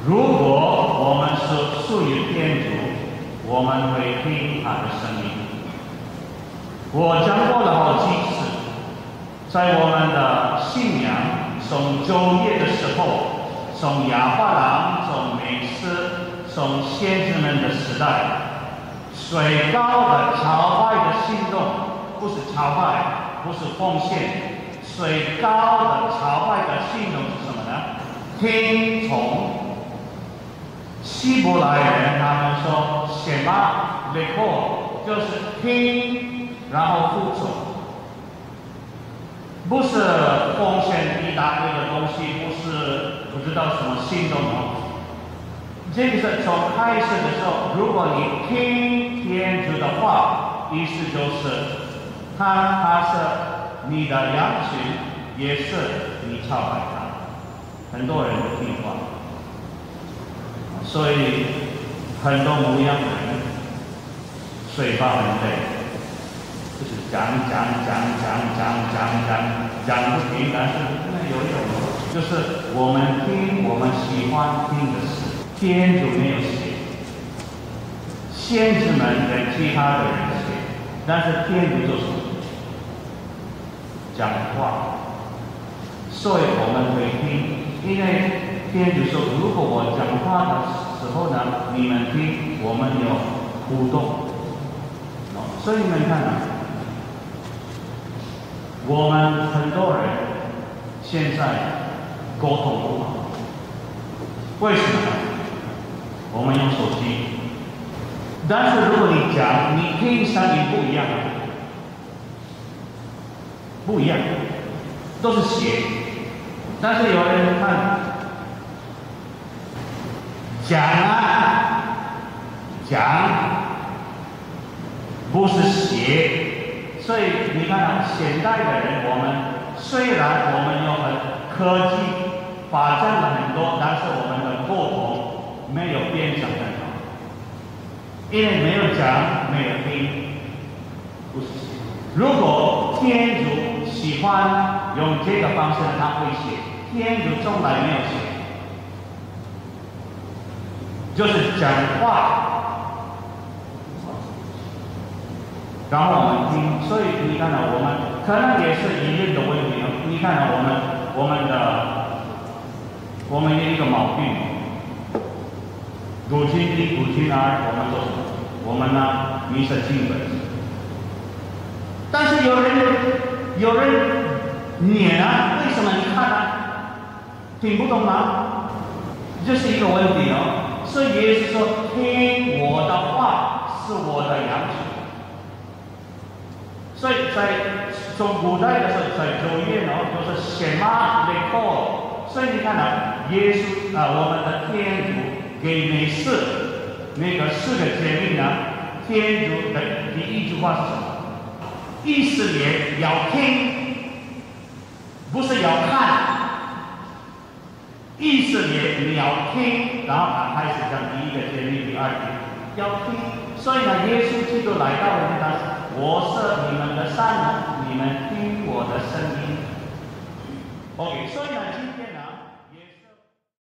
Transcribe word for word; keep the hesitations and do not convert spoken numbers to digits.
如果我们是属于天主，我们会听他的声音。我讲过了好几次，在我们的信仰从旧约的时候，从亚伯兰、从美斯、从先知们的时代，最高的朝拜的行动，不是朝拜，不是奉献，最高的朝拜的行动是什么呢？听从。希伯来人他们说什么 record 就是听，然后服从，不是奉献一大堆的东西，不是不知道什么行动哦。这个是从开始的时候，如果你听天主的话，意思就是他他是你的羊群，也是你朝拜他。很多人不听话。所以很多牧羊人嘴巴很累，就是讲讲讲讲讲讲讲讲不停，但是真的有用。就是我们听我们喜欢听的事，天主没有写，先知们跟其他的人写，但是天主就是讲话，所以我们会听，因为。天主说：“如果我讲话的时候呢，你们听，我们有互动。哦，所以你们看啊，我们很多人现在沟通不好，为什么呢？我们用手机，但是如果你讲，你听声音不一样，不一样，都是写，但是有人看。”讲啊，讲，不是写，所以你看啊，现代的人，我们虽然我们有很科技发展了很多，但是我们的沟通没有变成很好，因为没有讲，没有听，不是写。如果天主喜欢用这个方式，他会写；天主从来没有写。就是讲话，然后我们听，所以你看到我们可能也是一定的问题。你看到我们我们的我们有一个毛病，古今一古今二，我们做什么？我们呢，迷失经本。但是有人有人念啊，为什么你看啊？听不懂吗？这是一个问题哦。所以耶稣说：“听我的话是我的羊群。”所以在从古代的时候，在旧约呢，就是什么雷克。所以你看啊，耶稣啊，我们的天主给每次那个四个诫命呢，天主的第一句话是什么？以色列要听，不是要看。以色列你要听，然后他开始讲第一个诫命，第二诫命要听。所以呢，耶稣基督来到人间，我是你们的善人，你们听我的声音。OK， 所以呢，今